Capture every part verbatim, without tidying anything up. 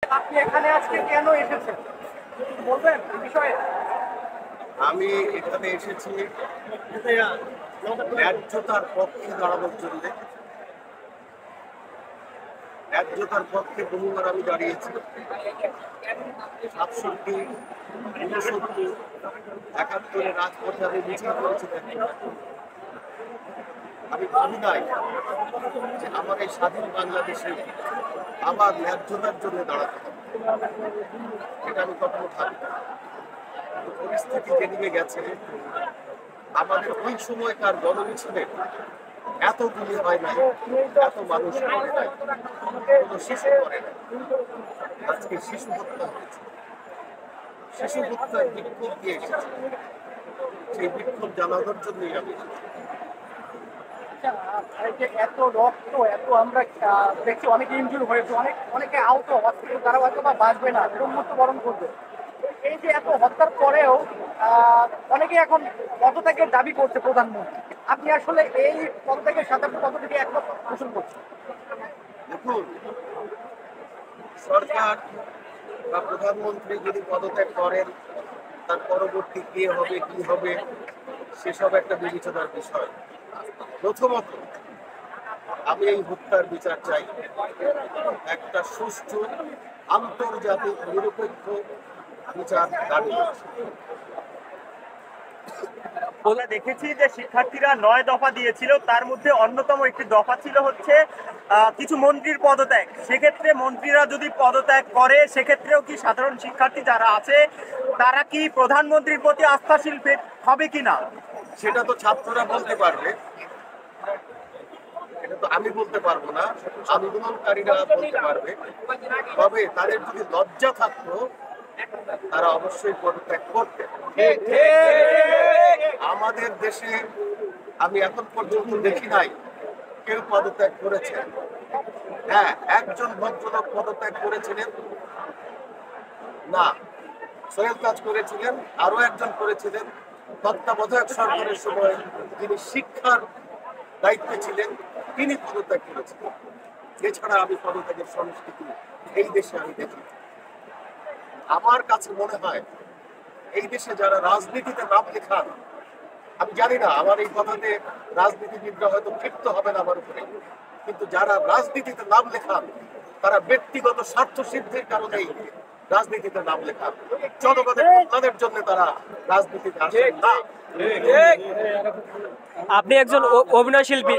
আপনি এখানে আজকে কেন এসেছেন বলবেন বিষয়ে? আমি এখানে এসেছি ন্যায্যতার পক্ষে দাঁড়ানোর জন্য। ন্যায্যতার পক্ষে বহুবার আমি দাঁড়িয়েছি। সাতষট্টি ঊনসত্তর একাত্তরে রাজপথে আমি মিছিল করেছি। আমি ভাবি নাই যে আমার এই স্বাধীন বাংলাদেশে আমার ন্যায্যতার জন্য দাঁড়াতে হবে, এটা আমি কখনো ভাবি। পরিস্থিতি যেদিকে গেছে, আমাদের ওই সময়কার গণমিছিলে এত গুলি হয় নাই, এত মানুষ মরে নাই, কোনো শিশু মরে নাই। আজকে শিশু হত্যা হয়েছে, শিশু হত্যার বিক্ষোভ দিয়ে এসেছে। সেই বিক্ষোভ জানানোর জন্যই আমি এত রক্ত, এত আমরা দেখছি অনেকে ইনজুরি হয়েছে, অনেক অনেকে আহত, হসপিটাল তারা হয়তো বা বাঁচবে না, এরকম মৃত্যুবরণ করবে। এই যে এত হত্যার পরেও অনেকে এখন পদত্যাগের দাবি করছে প্রধানমন্ত্রী। আপনি আসলে এই পদত্যাগের সাথে আপনি কতটুকু একমত পোষণ করছেন? দেখুন, সরকার বা প্রধানমন্ত্রী যদি পদত্যাগ করেন, তার পরবর্তী কে হবে কি হবে সেসব একটা বিবেচনার বিষয়। প্রথমত আমি এই হত্যার বিচার চাই, একটা সুষ্ঠু আন্তর্জাতিক নিরপেক্ষ বিচার দাবি করছি। আমরা দেখেছি যে শিক্ষার্থীরা নয় দফা দিয়েছিল, তার মধ্যে অন্যতম একটি দফা ছিল হচ্ছে কিছু মন্ত্রীর পদত্যাগ। সেক্ষেত্রে মন্ত্রীরা যদি পদত্যাগ করে, সেক্ষেত্রেও কি সাধারণ শিক্ষার্থী যারা আছে তারা কি প্রধানমন্ত্রীর প্রতি আস্থাশীল হবে কিনা, সেটা তো ছাত্ররা বলতে পারবে, এটা তো আমি বলতে পারবো না, আন্দোলনকারীরা বলতে পারবে। তবে তাদের যদি লজ্জা থাকতো তারা অবশ্যই পদত্যাগ করতেন। আমাদের দেশে আমি এখন পর্যন্ত দেখি নাই কেউ পদত্যাগ করেছেন। হ্যাঁ, একজন ভদ্রলোক পদত্যাগ করেছিলেন, না সোহেল কাজ করেছিলেন, আরো একজন করেছিলেন তত্ত্বাবধায়ক সরকারের সময় যিনি শিক্ষার দায়িত্বে ছিলেন, তিনি পদত্যাগ করেছিলেন। এছাড়া আমি পদত্যাগের সংস্কৃতি এই দেশে আমি দেখি। আমার কাছে মনে হয় এই দেশে যারা রাজনীতিতে নাম লেখান, আমি জানি না আমার এই কথাতে রাজনীতিবিদরা হয়তো ক্ষিপ্ত হবেন আমার উপরে, কিন্তু যারা রাজনীতিতে নাম লেখান তারা ব্যক্তিগত স্বার্থ সিদ্ধির কারণেই রাজনীতিতে নাম লেখান, জনগণের কল্যাণের জন্য তারা রাজনীতিতে আসেন না। আপনি একজন অভিনয় শিল্পী,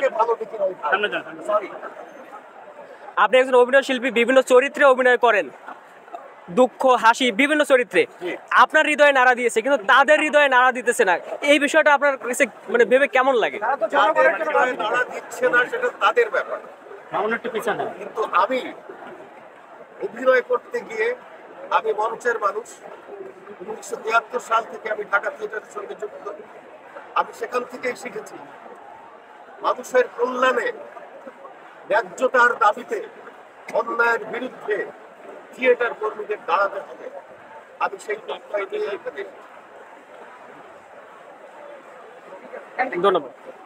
আপনি একজন অভিনয় শিল্পী, বিভিন্ন চরিত্রে অভিনয় করেন, দুঃখ হাসি বিভিন্ন চরিত্রে। আপনার হৃদয়ে নাড়া দিয়েছে, কিন্তু তাদের হৃদয়ে নাড়া দিতেছে না। এই বিষয়টা আপনার কাছে মানে ভেবে কেমন লাগে? নাড়া দিচ্ছে না সেটা তাদের ব্যাপার, কিন্তু আমি অভিনয় করতে গিয়ে, আমি মঞ্চের মানুষ, উনিশশো তিয়াত্তর সাল থেকে আমি ঢাকা থিয়েটারের সঙ্গে যুক্ত। আমি সেখান থেকেই শিখেছি মানুষের কল্যাণে, ন্যায্যতার দাবিতে, অন্যায়ের বিরুদ্ধে থিয়েটার কর্মীদের দাঁড়াতে হবে। আমি সেই প্রত্যয় নিয়ে এখানে। ধন্যবাদ।